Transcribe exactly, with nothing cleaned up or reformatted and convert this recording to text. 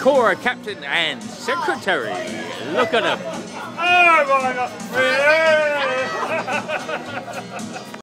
Cora, captain and secretary. Look at him. Oh, my God.